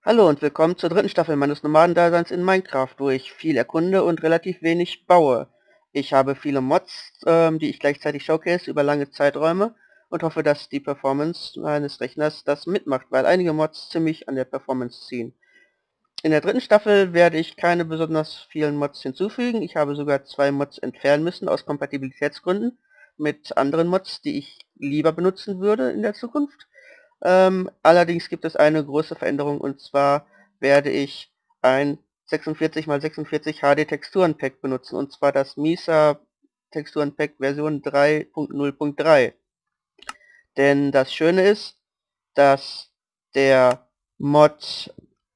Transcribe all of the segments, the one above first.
Hallo und willkommen zur dritten Staffel meines Nomadendaseins in Minecraft, wo ich viel erkunde und relativ wenig baue. Ich habe viele Mods, die ich gleichzeitig showcase über lange Zeiträume und hoffe, dass die Performance meines Rechners das mitmacht, weil einige Mods ziemlich an der Performance ziehen. In der dritten Staffel werde ich keine besonders vielen Mods hinzufügen. Ich habe sogar 2 Mods entfernen müssen aus Kompatibilitätsgründen mit anderen Mods, die ich lieber benutzen würde in der Zukunft. Allerdings gibt es eine große Veränderung, und zwar werde ich ein 46x46 HD Texturenpack benutzen, und zwar das Misa Texturenpack Version 3.0.3. Denn das Schöne ist, dass der Mod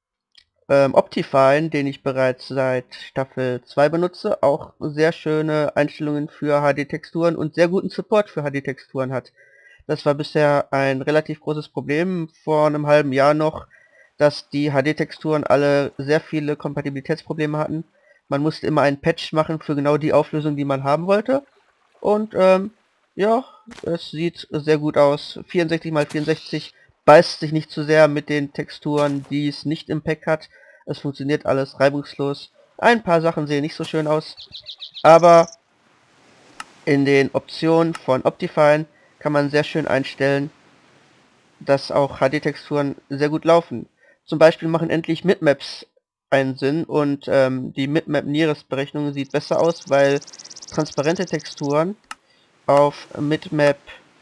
Optifine, den ich bereits seit Staffel 2 benutze, auch sehr schöne Einstellungen für HD-Texturen und sehr guten Support für HD-Texturen hat. Das war bisher ein relativ großes Problem vor einem halben Jahr noch, dass die HD-Texturen alle sehr viele Kompatibilitätsprobleme hatten. Man musste immer einen Patch machen für genau die Auflösung, die man haben wollte. Und ja, es sieht sehr gut aus. 64x64 beißt sich nicht zu sehr mit den Texturen, die es nicht im Pack hat. Es funktioniert alles reibungslos. Ein paar Sachen sehen nicht so schön aus, aber in den Optionen von Optifine kann man sehr schön einstellen, dass auch HD-Texturen sehr gut laufen. Zum Beispiel machen endlich Bitmaps einen Sinn, und die Bitmap Nearest Berechnung sieht besser aus, weil transparente Texturen auf Bitmap,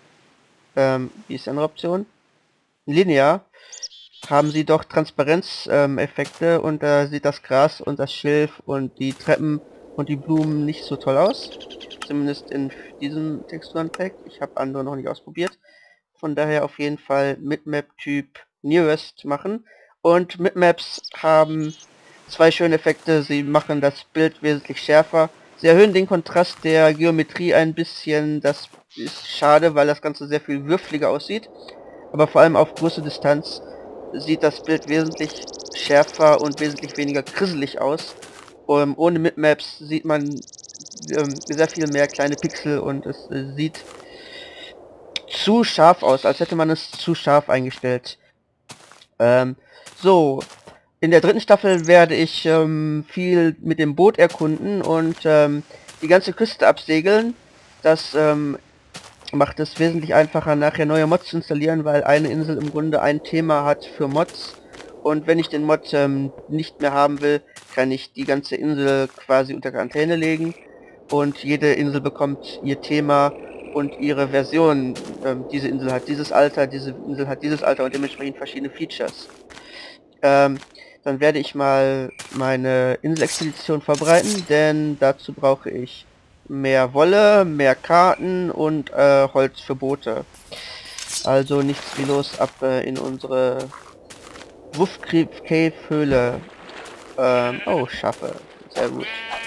wie ist die andere Option? Linear, haben sie doch Transparenz-Effekte, und da sieht das Gras und das Schilf und die Treppen und die Blumen nicht so toll aus. Zumindest in diesem Texturenpack. Ich habe andere noch nicht ausprobiert. Von daher auf jeden Fall Bitmap-Typ Nearest machen. Und Bitmaps haben 2 schöne Effekte. Sie machen das Bild wesentlich schärfer. Sie erhöhen den Kontrast der Geometrie ein bisschen. Das ist schade, weil das Ganze sehr viel würfeliger aussieht. Aber vor allem auf große Distanz sieht das Bild wesentlich schärfer und wesentlich weniger grisselig aus. Ohne Bitmaps sieht man sehr viel mehr kleine Pixel, und es sieht zu scharf aus, als hätte man es zu scharf eingestellt. Ähm, so, in der dritten Staffel werde ich viel mit dem Boot erkunden und die ganze Küste absegeln. Das macht es wesentlich einfacher, nachher neue Mods zu installieren, weil eine Insel im Grunde ein Thema hat für Mods. Und wenn ich den Mod nicht mehr haben will, kann ich die ganze Insel quasi unter Quarantäne legen, und jede Insel bekommt ihr Thema und ihre Version. Diese Insel hat dieses Alter, diese Insel hat dieses Alter und dementsprechend verschiedene Features. Ähm, Dann werde ich mal meine Inselexpedition vorbereiten, denn dazu brauche ich mehr Wolle, mehr Karten und Holz für Boote. Also nichts wie los, ab in unsere Wuffcreep Cave Höhle. Oh, Schaffe. Sehr gut.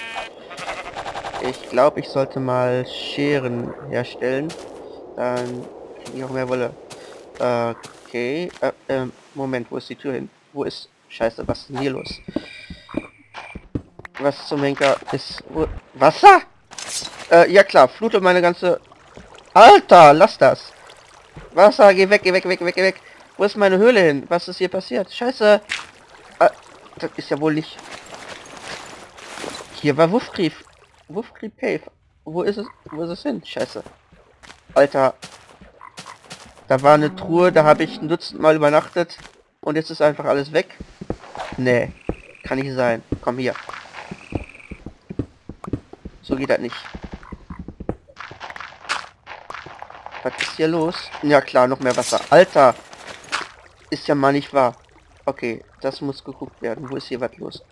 Ich glaube, ich sollte mal Scheren herstellen. Dann kriege ich auch mehr Wolle. Okay. Moment, wo ist die Tür hin? Wo ist... Scheiße, was ist denn hier los? Was zum Henker ist... Wasser? Ja klar, flute meine ganze... Alter, lass das! Wasser, geh weg, geh weg, weg, weg, weg! Wo ist meine Höhle hin? Was ist hier passiert? Scheiße! Das ist ja wohl nicht... Hier war Wuffcreep. Wuffcreep Cave. Wo ist es? Wo ist es hin? Scheiße. Alter. Da war eine Truhe, da habe ich ein Dutzend Mal übernachtet. Und jetzt ist einfach alles weg. Nee. Kann nicht sein. Komm hier. So geht das nicht. Was ist hier los? Ja klar, noch mehr Wasser. Alter! Ist ja mal nicht wahr. Okay, das muss geguckt werden. Wo ist hier was los?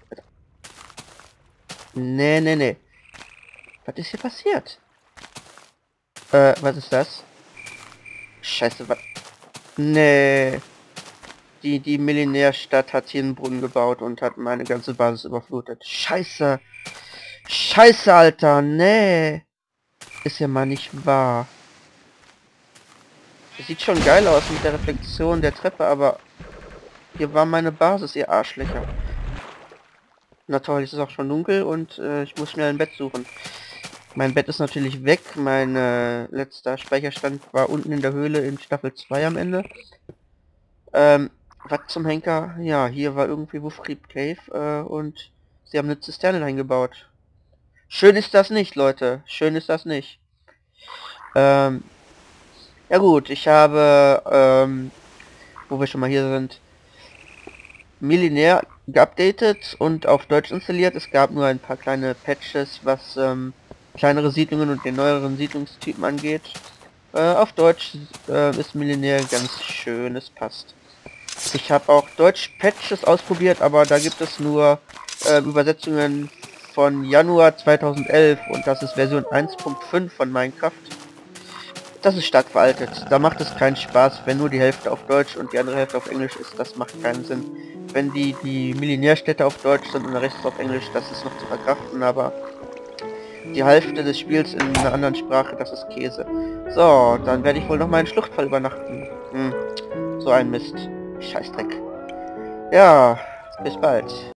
Nee, nee, nee. Was ist hier passiert? Was ist das? Scheiße, was? Nee. Die Millionärstadt hat hier einen Brunnen gebaut und hat meine ganze Basis überflutet. Scheiße. Scheiße, Alter. Nee. Ist ja mal nicht wahr. Das sieht schon geil aus mit der Reflexion der Treppe, aber hier war meine Basis, ihr Arschlöcher. Na toll, es ist auch schon dunkel und ich muss schnell ein Bett suchen. Mein Bett ist natürlich weg. Mein letzter Speicherstand war unten in der Höhle in Staffel 2 am Ende. Was zum Henker? Ja, hier war irgendwie Wolfried Cave und sie haben eine Zisterne eingebaut. Schön ist das nicht, Leute. Schön ist das nicht. Ähm, ja gut, ich habe, wo wir schon mal hier sind, Millinär geupdatet und auf Deutsch installiert. Es gab nur ein paar kleine Patches, was kleinere Siedlungen und den neueren Siedlungstypen angeht. Auf Deutsch ist Millinär ganz schön, es passt. Ich habe auch Deutsch-Patches ausprobiert, aber da gibt es nur Übersetzungen von Januar 2011 und das ist Version 1.5 von Minecraft. Das ist stark veraltet. Da macht es keinen Spaß, wenn nur die Hälfte auf Deutsch und die andere Hälfte auf Englisch ist. Das macht keinen Sinn. Wenn die Millionärstädte auf Deutsch sind und der Rest auf Englisch, das ist noch zu verkraften, aber die Hälfte des Spiels in einer anderen Sprache, das ist Käse. So, dann werde ich wohl noch mal in Schluchtfall übernachten. So ein Mist. Scheißdreck. Ja, bis bald.